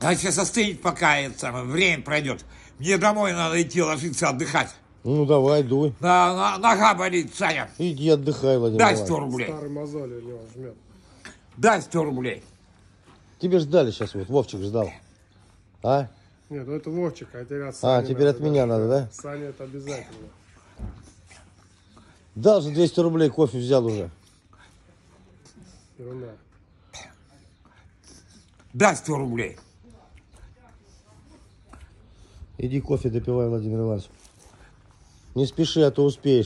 А сейчас остынет, пока это самое время пройдет. Мне домой надо идти ложиться отдыхать. Ну давай, дуй. Нога болит, Саня. Иди отдыхай, Владимир Дай Иванович. 100 рублей. Старый мозоль у него жмет. Дай 100 рублей. Тебе ждали сейчас, вот Вовчик ждал. А? Нет, ну это Вовчик, а теперь от Сани теперь надо, от меня надо, да? Саня это обязательно. Дал же 200 рублей, кофе взял уже. Ерунда. Дай 100 рублей. Иди кофе допивай, Владимир Иванович. Не спеши, а то успеешь.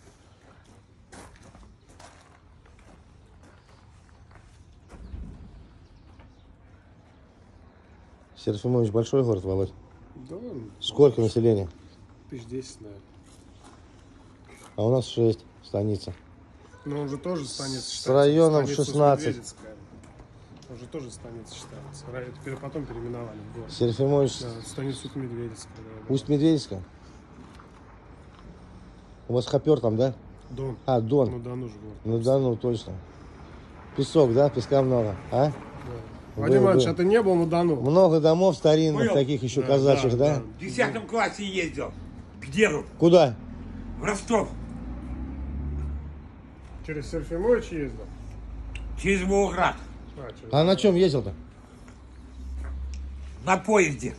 Серафимович большой город, Володь? Да, Сколько населения? 1010, наверное. А у нас 6, станица. Но он же тоже станица считается. С районом станица 16. Усть-Медведецкая. Он же тоже станица считается. Теперь потом переименовали в город. Серафимович, Да, станица Усть-Медведецкая. Да. Усть-Медведецкая? У вас хопер там, да? Дон. А, Дон. Ну, Дону же город. Ну да, ну точно. Песок, да? Песка много, а? Да. Владимир Иванович, был. а ты не был на Дону? Много домов старинных, Был. таких еще Да, казачьих, да, да? да. В 10 классе ездил. К деду. Куда? В Ростов. Через Серафимович ездил? Через Волгоград. Через... А на чем ездил-то? На поезде.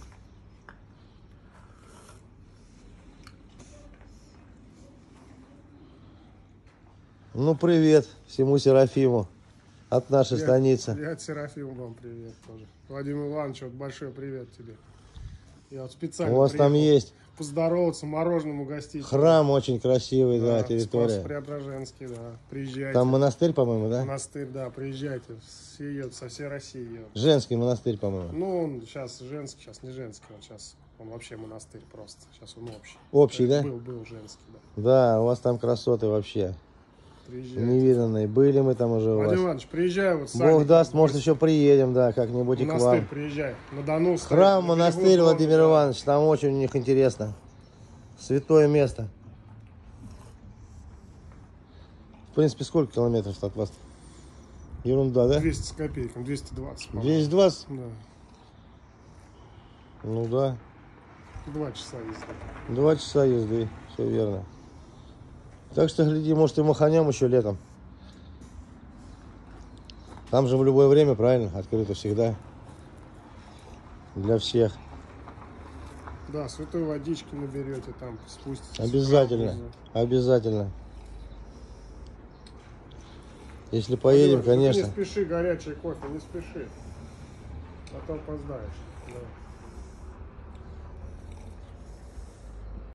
Ну, привет всему Серафиму от нашей станицы. Я от Серафима вам привет тоже. Владимир Иванович, вот большой привет тебе. Я вот специально У вас там есть поздороваться, мороженым угостить. храм очень красивый, да, территория. Спас-Преображенский, да. Приезжайте. Там монастырь, по-моему, да? Монастырь, да, приезжайте. Все едут, со всей России едут. Женский монастырь, по-моему. Ну, он сейчас женский, сейчас не женский, он вообще монастырь просто. Сейчас он общий. Общий, да? Был женский, да. Да, у вас там красоты вообще. Приезжайте. Невиданные. Были мы там уже у Владимир вас. Иванович, приезжай вот Бог даст, может еще приедем, да, как-нибудь и к монастырь вам. приезжай. На Дону стоит, Храм, на берегу монастырь, Дона, Владимир да. Иванович, там очень у них интересно. Святое место. В принципе, сколько километров от вас? Ерунда, да? 200 с копейками, 220. по-моему. 220? Да. Ну да. 2 часа езды. 2 часа езды, все верно. Так что, гляди, может и маханем еще летом. Там же в любое время, правильно, открыто всегда. Для всех. Да, святой водички наберете, там спуститесь. Обязательно, Сразу. обязательно. Если поедем, Владимир, конечно. Не спеши, горячий кофе, не спеши. А то опоздаешь. Да.